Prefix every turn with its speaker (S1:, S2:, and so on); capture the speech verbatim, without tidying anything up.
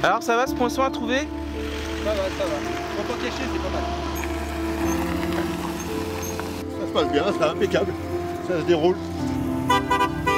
S1: Alors ça va ce poinçon à trouver?
S2: Ça va, ça va. Pour t'en cacher, c'est pas mal.
S3: Ça se passe bien, c'est impeccable. Ça se déroule.